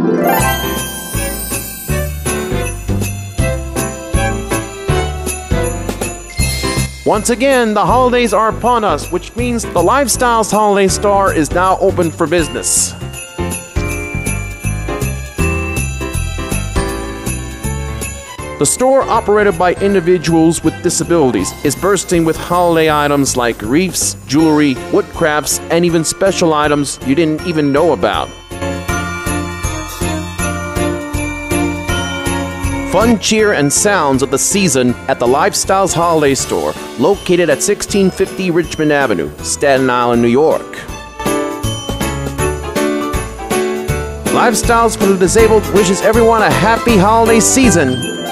Once again, the holidays are upon us, which means the Lifestyles Holiday Store is now open for business. The store, operated by individuals with disabilities, is bursting with holiday items like wreaths, jewelry, wood crafts, and even special items you didn't even know about. Fun, cheer, and sounds of the season at the Lifestyles Holiday Store, located at 1650 Richmond Avenue, Staten Island, New York. Lifestyles for the Disabled wishes everyone a happy holiday season.